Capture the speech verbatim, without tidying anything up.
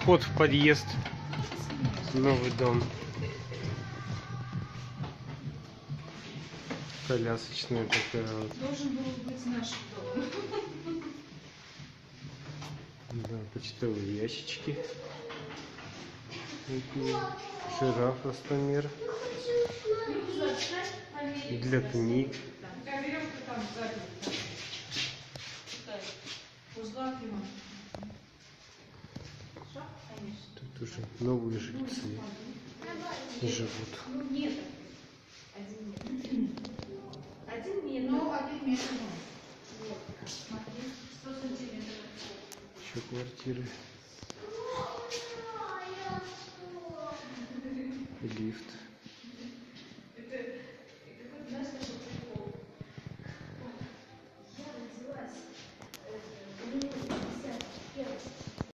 вход в подъезд. Новый дом. Колясочная такая вот. Должен был быть наш дом. Да, почтовые ящички. Такие. Жираф ростомер. Для книг. Тут уже новые жильцы живут. Нет. Один метр. Один метр. Ну, один метр. Вот. Смотри, сто сантиметров. Еще квартиры. Лифт.